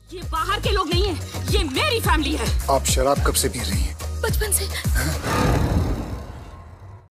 ये बाहर के लोग नहीं है, ये मेरी फैमिली है। आप शराब कब से पी रही हैं? बचपन से।